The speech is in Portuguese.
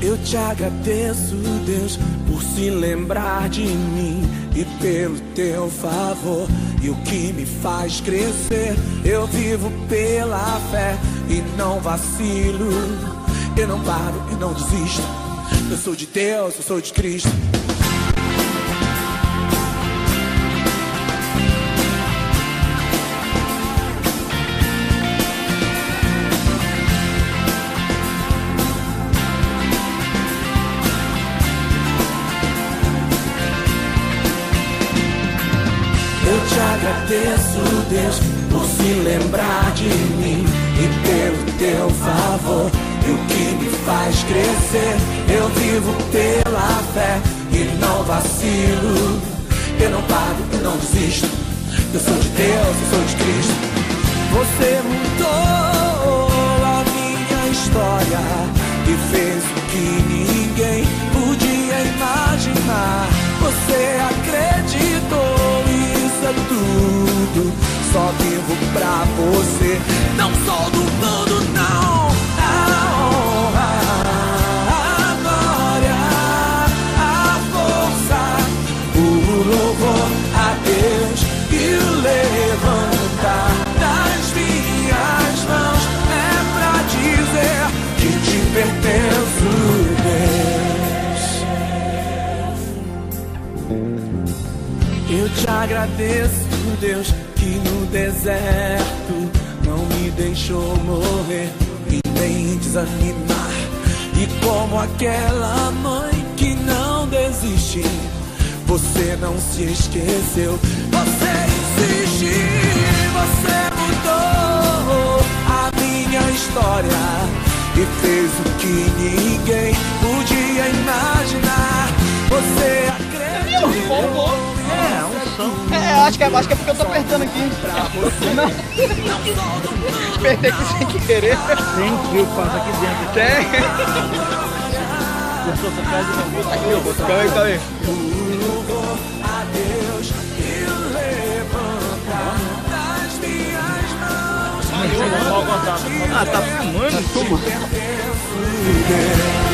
Eu te agradeço, Deus, por se lembrar de mim e pelo teu favor. E o que me faz crescer, eu vivo pela fé e não vacilo. Eu não paro e não desisto. Eu sou de Deus, eu sou de Cristo. Eu te agradeço, Deus, por se lembrar de mim e pelo teu favor. E o que me faz crescer, eu vivo pela fé e não vacilo. Eu não paro, eu não desisto. Eu sou de Deus, eu sou de Cristo. Você mudou a minha história e fez o que ninguém podia imaginar. Você acreditou, isso é tudo. Só vivo pra você. Não sou do mundo, não. A honra, a glória, a força, o louvor a Deus e o levantar das minhas mãos é pra dizer que te pertenço, Deus. Eu te agradeço, Deus, que no deserto não me deixou morrer e nem desanimar. E como aquela mãe que não desiste, você não se esqueceu. Você insiste, você mudou a minha história e fez o que ninguém podia imaginar. Você acreditou. Acho que é porque eu tô apertando aqui. Não. Apertei aqui sem querer. Tem um fio que passa aqui dentro. Tem. Gostou dessa frase? Aqui, eu vou calma aí. Ah, tá filmando? Toma.